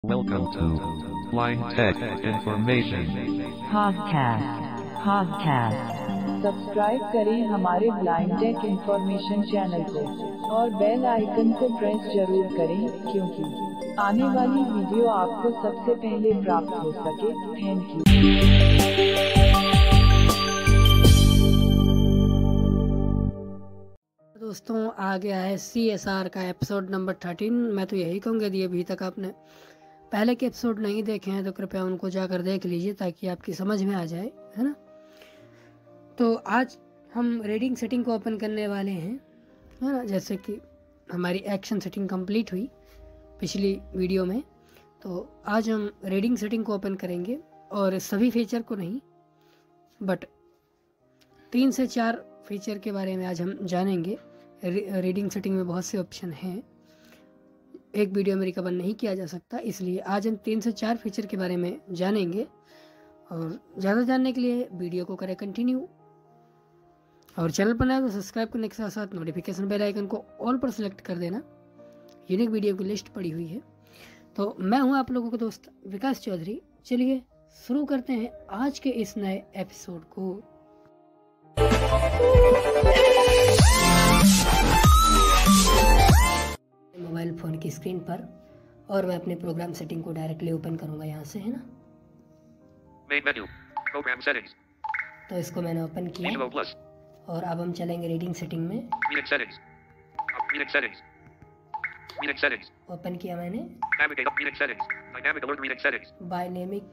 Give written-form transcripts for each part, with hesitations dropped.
Welcome to Blind Tech Information podcast। Subscribe करें हमारे blind take information channel को और बेल आइकन को प्रेस जरूर करें क्योंकि आने वाली वीडियो आपको सबसे पहले प्राप्त हो सके। Thank you. दोस्तों आ गया है CSR का एपिसोड नंबर 13। मैं तो यही कहूँगा यदि अभी तक आपने पहले के एपिसोड नहीं देखे हैं तो कृपया उनको जाकर देख लीजिए ताकि आपकी समझ में आ जाए, है ना। तो आज हम रीडिंग सेटिंग को ओपन करने वाले हैं, है ना। जैसे कि हमारी एक्शन सेटिंग कंप्लीट हुई पिछली वीडियो में, तो आज हम रीडिंग सेटिंग को ओपन करेंगे और सभी फीचर को नहीं बट 3 से 4 फीचर के बारे में आज हम जानेंगे। रीडिंग सेटिंग में बहुत से ऑप्शन हैं, एक वीडियो में रिकवर नहीं किया जा सकता, इसलिए आज हम 3 से 4 फीचर के बारे में जानेंगे। और ज़्यादा जानने के लिए वीडियो को करें कंटिन्यू और चैनल पर नया तो सब्सक्राइब करने के साथ साथ नोटिफिकेशन बेल आइकन को ऑल पर सेलेक्ट कर देना। यूनिक वीडियो की लिस्ट पड़ी हुई है। तो मैं हूं आप लोगों का दोस्त विकास चौधरी। चलिए शुरू करते हैं आज के इस नए एपिसोड को। मोबाइल फ़ोन की स्क्रीन पर और मैं अपने प्रोग्राम सेटिंग को डायरेक्टली ओपन करूंगा यहाँ से, है ना। Main menu, Program Settings, तो इसको मैंने ओपन किया Visual Plus, और अब हम चलेंगे रीडिंग सेटिंग में। Reading Settings, Reading Settings, Reading Settings, open किया मैंने। Navigate up Reading Settings, Dynamic Alert Reading Settings, dynamic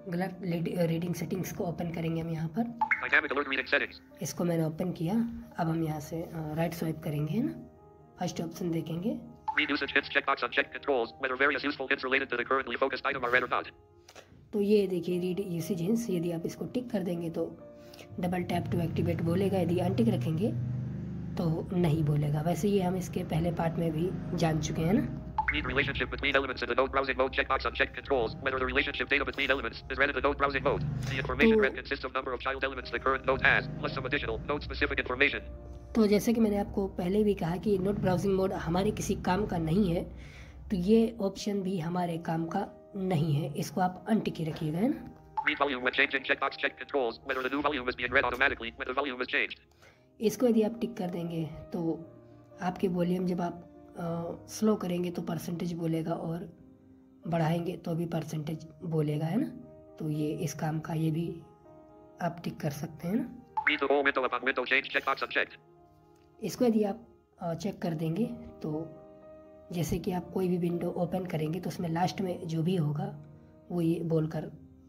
reading settings को ओपन करेंगे हम यहाँ पर। Dynamic Alert Reading Settings, इसको मैंने ओपन किया। अब हम यहाँ से राइट स्वाइप करेंगे, है ना। फर्स्ट ऑप्शन देखेंगे, Read Usage Hints Checkbox Unchecked Controls, whether various useful hints related to the currently focused item are read or not. तो ये देखिए रीड यूसेज हिंट्स, यदि आप इसको टिक कर देंगे तो डबल टैप टू एक्टिवेट बोलेगा, यदि अनटिक रखेंगे तो नहीं बोलेगा। वैसे ये हम इसके पहले पार्ट में भी जान चुके हैं ना। Read relationship between elements in the node browsing mode checkbox unchecked controls, whether the relationship data between elements is read in the node browsing mode. The information read consists of number of child elements the current node has, plus some additional node specific information. तो जैसे कि मैंने आपको पहले भी कहा कि note browsing mode हमारे किसी काम का नहीं है, तो ये ऑप्शन भी हमारे काम का नहीं है, इसको आप अनटिक ही रखिएगा, है ना। Read volume when changing checkbox check controls, whether the new volume is being read automatically when the volume is changed. इसको यदि आप टिक कर देंगे तो आपके वॉल्यूम जब आप स्लो करेंगे तो परसेंटेज बोलेगा और बढ़ाएंगे तो भी परसेंटेज बोलेगा, है ना। तो ये इस काम का ये भी आप टिक कर सकते हैं ना। Read the whole window upon window change checkbox unchecked. इसको यदि आप चेक कर देंगे तो जैसे कि आप कोई भी विंडो ओपन करेंगे तो उसमें लास्ट में जो भी होगा वो ये बोलकर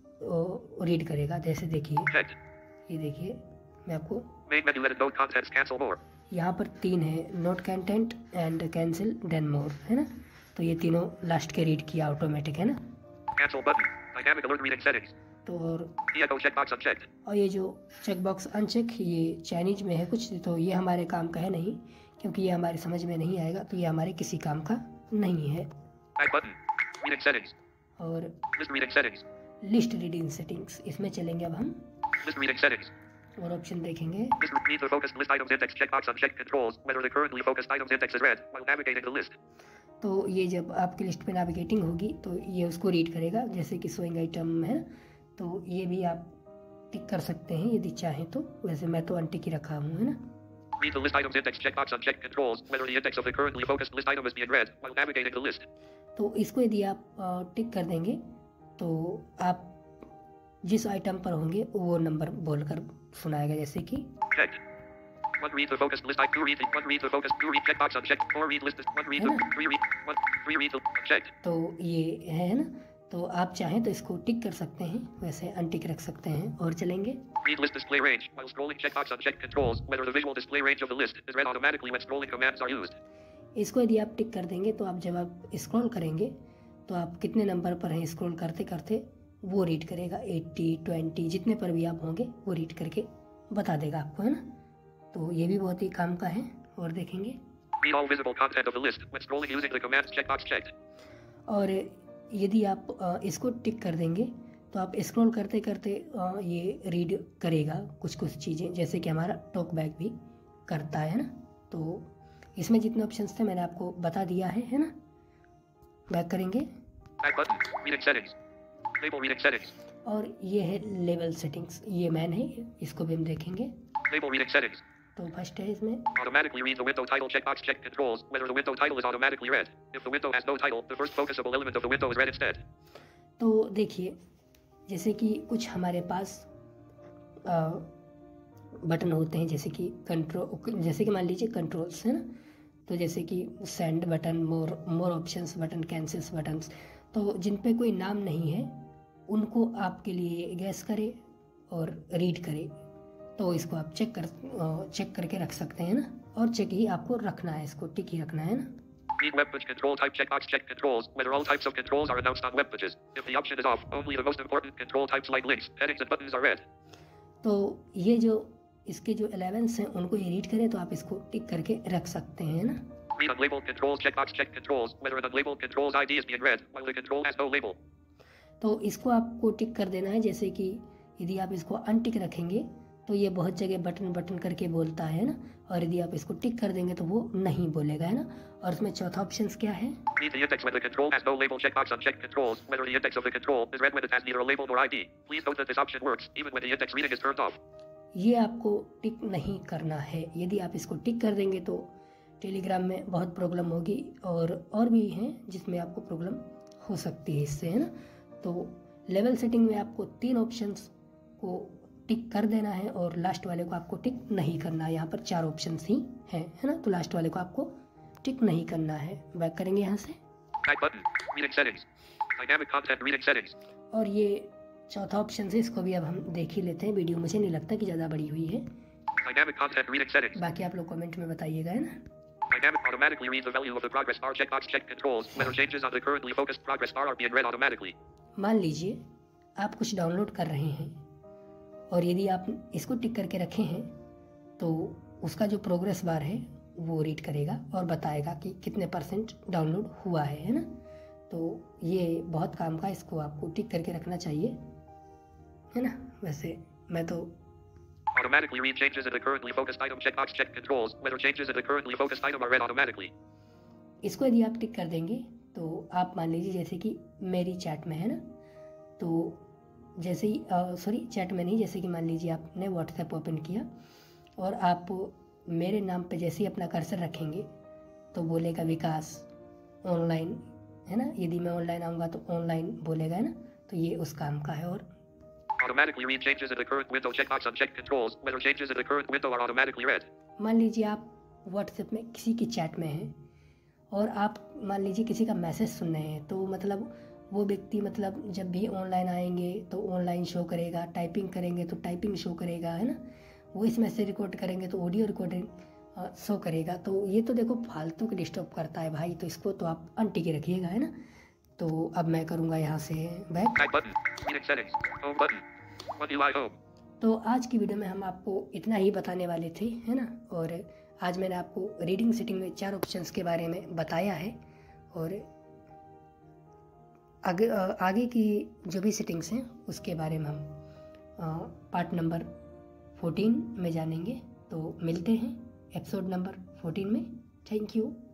रीड करेगा। जैसे देखिए, Checked. ये देखिए मैं आपको Main menu edit node contents cancel more. यहाँ पर 3 है, note content and cancel then more, है ना। तो ये तीनों लास्ट के रीड किया ऑटोमेटिक, है ना। Cancel button. Dynamic alert reading settings. तो और Echo checkbox unchecked. ये जो चेकबॉक्स अनचेक ये चाइनीज में है कुछ, तो ये हमारे काम का है नहीं क्योंकि ये हमारे समझ में नहीं आएगा, तो ये हमारे किसी काम का नहीं है। Back button. Reading settings. और List reading settings. List reading settings, इसमें चलेंगे अब हम List reading settings. और ऑप्शन देखेंगे। List read the focused list items index checkbox unchecked controls, whether the currently focused items index is read while navigating the list. तो ये जब आपकी लिस्ट पे नेविगेटिंग होगी तो ये उसको रीड करेगा, जैसे कि शोइंग आइटम है, तो ये भी आप टिक कर सकते हैं यदि चाहें तो। वैसे मैं तो अनटिक ही रखा हूँ, है ना। Read the list items index checkbox unchecked controls, whether the index of the currently focused list item is being read while navigating the list. तो इसको यदि आप टिक कर देंगे तो आप जिस आइटम पर होंगे वो नंबर बोलकर सुनाएगा, जैसे कि Checked. One read the focused list item. One read the focused. 2 read checkbox unchecked. 4 read list. 1 read the 3 read 1 3 read the unchecked. तो ये है ना। तो आप चाहें तो इसको टिक कर सकते हैं, वैसे अनटिक रख सकते हैं। और चलेंगे Read list display range while scrolling checkbox unchecked controls, whether the visual display range of the list is read automatically when scrolling commands are used. इसको यदि आप टिक कर देंगे तो आप जब आप स्क्रॉल करेंगे तो आप कितने नंबर पर हैं स्क्रॉल करते करते वो रीड करेगा। 80 20 जितने पर भी आप होंगे वो रीड करके बता देगा आपको, है ना। तो ये भी बहुत ही काम का है। और देखेंगे Read all visible content of the list when scrolling using the commands checkbox checked. और यदि आप इसको टिक कर देंगे तो आप स्क्रॉल करते करते ये रीड करेगा कुछ कुछ चीज़ें, जैसे कि हमारा टॉक बैक भी करता है ना। तो इसमें जितने ऑप्शंस थे मैंने आपको बता दिया है ना। बैक करेंगे Back button. Reading settings. Label reading settings. और ये है लेवल सेटिंग्स, ये मैन है, इसको भी हम देखेंगे। Label reading settings. तो फर्स्ट है इसमें Automatically read the window title checkbox. Check controls whether the window title is automatically read. If the window has no title, the first focusable element of the window is read instead. तो देखिए जैसे कि कुछ हमारे पास button होते हैं, जैसे कि कंट्रोल, जैसे कि मान लीजिए कंट्रोल्स है ना, तो जैसे कि send button, more options button, cancels buttons, तो जिन पे कोई नाम नहीं है उनको आपके लिए गैस करे और रीड करे, तो इसको आप चेक करके रख सकते हैं ना, और चेक ही आपको रखना है, इसको टिक ही रखना है ना। Read web page control type checkbox. Check controls whether all types of controls are announced on web pages. If the option is off, only the most important control types like links, headings and buttons are read. तो ये जो इसके जो 11 हैं उनको ये read करें, तो आप इसको टिक करके रख सकते हैं ना। Read unlabeled controls checkbox. Check controls whether an unlabeled controls ID is being read while the control has no label. तो इसको आपको टिक कर देना है, जैसे कि यदि आप इसको अनटिक रखेंगे तो ये बहुत जगह बटन बटन करके बोलता है ना, और यदि आप इसको टिक कर देंगे तो वो नहीं बोलेगा है ना। और इसमें चौथा ऑप्शन क्या है, Read the index when the control has no label checkbox. Uncheck controls whether the index of the control is read when it has neither a label nor ID. Please note that this option works even when the index reading is turned off. ये आपको टिक नहीं करना है। यदि आप इसको टिक कर देंगे तो टेलीग्राम में बहुत प्रॉब्लम होगी, और भी हैं जिसमें आपको प्रॉब्लम हो सकती है इससे, है ना। तो लेवल सेटिंग में आपको 3 ऑप्शंस को टिक कर देना है और लास्ट वाले को आपको टिक नहीं करना है। यहाँ पर 4 ऑप्शंस ही हैं, है ना, तो लास्ट वाले को आपको टिक नहीं करना है। बैक करेंगे यहाँ से, Back button. Reading settings. Dynamic content reading settings. और ये चौथा ऑप्शन है, इसको भी अब हम देख ही लेते हैं। वीडियो मुझे नहीं लगता कि ज़्यादा बड़ी हुई है, Dynamic content reading settings. बाकी आप लोग कमेंट में बताइएगा, है ना। Dynamic automatically read the value of the progress bar checkbox. Check controls whether changes on the currently focused progress bar are being read automatically. मान लीजिए आप कुछ डाउनलोड कर रहे हैं और यदि आप इसको टिक करके रखे हैं तो उसका जो प्रोग्रेस बार है वो रीड करेगा और बताएगा कि कितने % डाउनलोड हुआ है ना। तो ये बहुत काम का, इसको आपको टिक करके रखना चाहिए, है ना। वैसे मैं तो Automatically read changes in the currently focused item checkbox. Check controls whether changes in the currently focused item are read automatically. इसको यदि आप टिक कर देंगे तो आप मान लीजिए जैसे कि मेरी चैट में है ना, तो जैसे ही सॉरी चैट में नहीं, जैसे कि मान लीजिए आपने व्हाट्सएप ओपन किया और आप मेरे नाम पे जैसे ही अपना कर्सर रखेंगे तो बोलेगा विकास ऑनलाइन, है ना। यदि मैं ऑनलाइन आऊँगा तो ऑनलाइन बोलेगा, है ना। तो ये उस काम का है। और Automatically read changes in the current window checkbox. Uncheck controls whether changes in the current window are automatically read. मान लीजिए आप व्हाट्सएप में किसी की चैट में हैं और आप मान लीजिए किसी का मैसेज सुन रहे हैं, तो मतलब वो व्यक्ति मतलब जब भी ऑनलाइन आएंगे तो ऑनलाइन शो करेगा, टाइपिंग करेंगे तो टाइपिंग शो करेगा, है ना। वॉइस मैसेज रिकॉर्ड करेंगे तो ऑडियो रिकॉर्डिंग शो करेगा। तो ये तो देखो फालतू के डिस्टर्ब करता है भाई, तो इसको तो आप अनटिक के रखिएगा, है ना। तो अब मैं करूँगा यहाँ से back. Back button. Reading settings. Home button. One UI home. तो आज की वीडियो में हम आपको इतना ही बताने वाले थे, है ना। और आज मैंने आपको रीडिंग सेटिंग में 4 ऑप्शंस के बारे में बताया है, और आगे की जो भी सेटिंग्स हैं उसके बारे में हम पार्ट नंबर 14 में जानेंगे। तो मिलते हैं एपिसोड नंबर 14 में। Thank you.